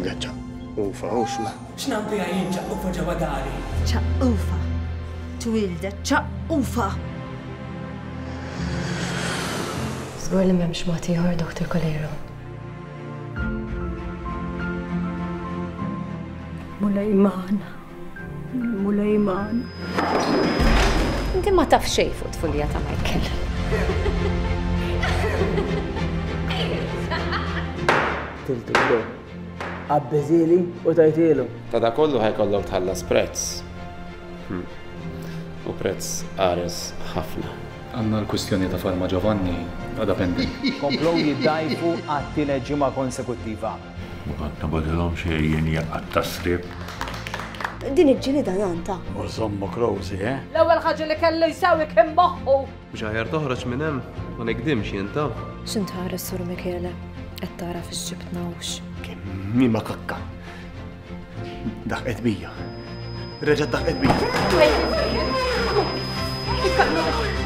jinga ċaqqufa u xma. X'nampi għajin ċaqqufa ġewwa dari? ċaqqufa. Twildet ċaqqufa. Żgur li m'hemmx mod ieħor, Dr. Kolero. Mulejman. Inti ma taf xejn fuq tfulija ta' Michael. Tiltu Abbeżili u tajtilu. Ta' da kollu ħajkollok tħallas prezz. U prezz qares ħafna. Għanna l-kwistjoni ta' Farma Giovanni għada pending. Komplow jiddajfu għat-tielet ġimgħa konsekuttiva. Għadna badilhom xejjen jaqgħad tas-srib. Din iġġielida janta. U żommu Krowsi, L-ewwel ħaġa li kellu jsawi kien moħħu. Ġaħjar toħroġ minn hemm, ma nikdimx jinta. X'intħares Sur Michele qed tara fix-ġibna wx. Kemmi ma kakka. Daħqet bija. Reġa' daħqet bija.